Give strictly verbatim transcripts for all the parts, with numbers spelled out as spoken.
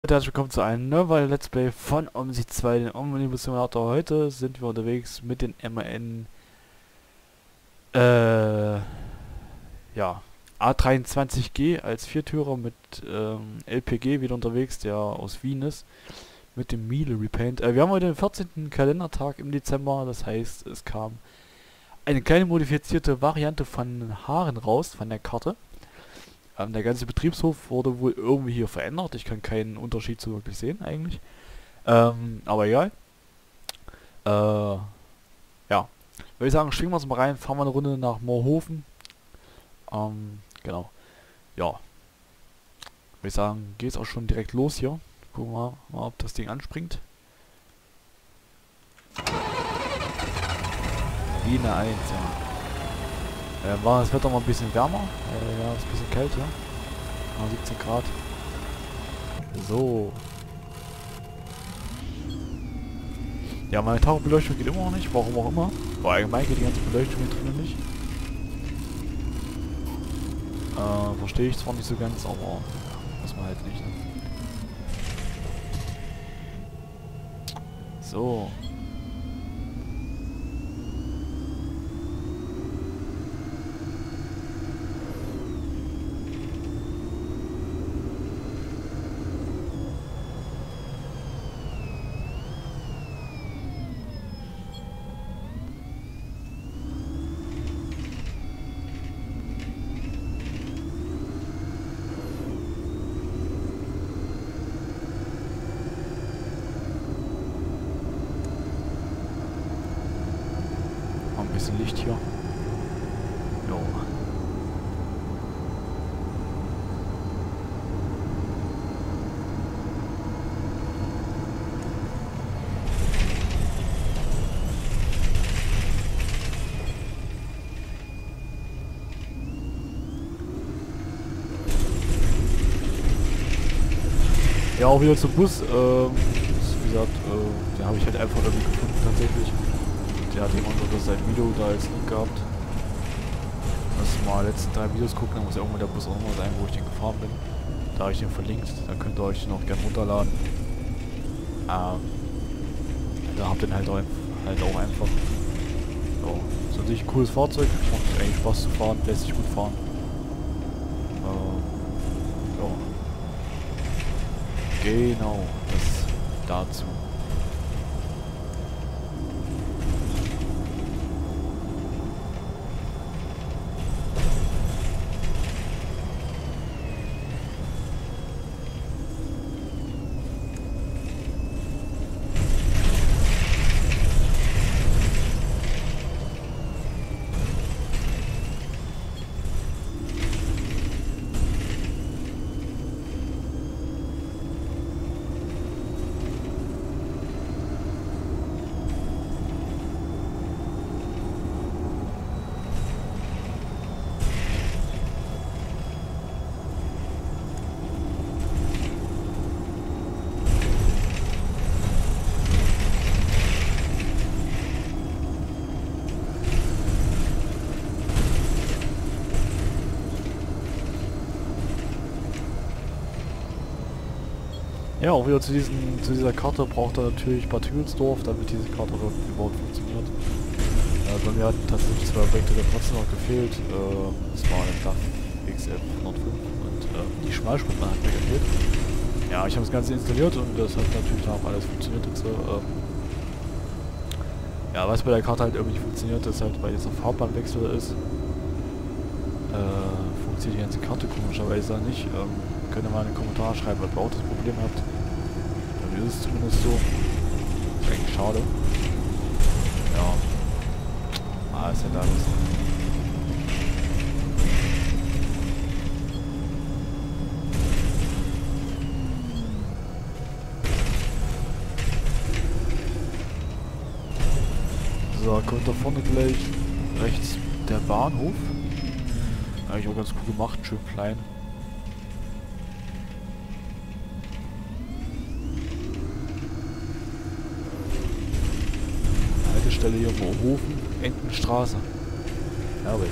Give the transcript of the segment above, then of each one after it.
Herzlich willkommen zu einem neuen Let's Play von OMSI zwei, den Omnibus Simulator. Heute sind wir unterwegs mit den M A N äh, ja, A dreiundzwanzig G als Viertürer mit ähm, L P G wieder unterwegs, der aus Wien ist, mit dem Miele Repaint. Äh, wir haben heute den vierzehnten Kalendertag im Dezember, das heißt, es kam eine kleine modifizierte Variante von Haaren raus, von der Karte. Ähm, der ganze Betriebshof wurde wohl irgendwie hier verändert. Ich kann keinen Unterschied so wirklich sehen eigentlich. Ähm, aber egal. Äh, ja. Würde ich sagen, schwingen wir uns mal rein, fahren wir eine Runde nach Moorhofen. Ähm, genau. Ja. Würde ich sagen, geht's auch schon direkt los hier. Gucken wir mal, ob das Ding anspringt. Wie eine eins, ja. Äh, war das Wetter mal ein bisschen wärmer. Äh, ja, ist ein bisschen kalt hier. Ja, siebzehn Grad. So. Ja, meine Taucherbeleuchtung geht immer noch nicht. Warum auch immer. Aber allgemein geht die ganze Beleuchtung hier drinnen nicht. Äh, verstehe ich zwar nicht so ganz, aber ja, muss man halt nicht. Ne? So. Ein bisschen Licht hier. Jo. Ja, auch wieder zum Bus. Ähm, wie gesagt, äh, den habe ich halt einfach irgendwie gefunden tatsächlich. Der hat jemand unter sein Video da als Link gehabt. Lass mal letzten drei Videos gucken, dann muss irgendwo der Bus auch noch sein, wo ich den gefahren bin. Da habe ich den verlinkt, dann könnt ihr euch den auch gerne runterladen. Ähm, da habt ihr den halt auch, halt auch einfach. So, ist natürlich ein cooles Fahrzeug, macht eigentlich Spaß zu fahren, lässt sich gut fahren. Ähm, ja. Genau, das dazu. Ja, auch wieder zu, diesen, zu dieser Karte braucht er natürlich Bad Hügelsdorf, damit diese Karte überhaupt funktioniert. Äh, bei mir hatten tatsächlich zwei Objekte der trotzdem noch gefehlt. Äh, das war ein D A F X F hundertfünf und äh, die Schmalspur hat mir gefehlt. Ja, ich habe das Ganze installiert und das hat natürlich auch alles funktioniert jetzt so. Ähm, ja, was bei der Karte halt irgendwie nicht funktioniert, ist halt, weil jetzt auf Fahrbahnwechsel ist. Äh, funktioniert die ganze Karte komischerweise nicht. Ähm, könnt ihr mal in den Kommentaren schreiben, ob ihr auch das Problem habt. Bei mir ist es zumindest so. Ist eigentlich schade. Ja. Ah, ist ja da alles. So, kommt da vorne gleich rechts der Bahnhof. Eigentlich auch ganz cool gemacht, schön klein. Haltestelle hier Moorhofen, Enkenstraße. Herrlich.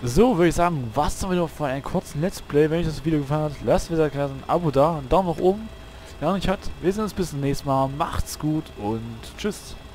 So, würde ich sagen, was dann wieder von einem kurzen Let's Play. Wenn euch das Video gefallen hat, lasst wieder gerne ein Abo da, einen Daumen nach oben. Ja, und ich hat, wir sehen uns bis zum nächsten Mal. Macht's gut und tschüss.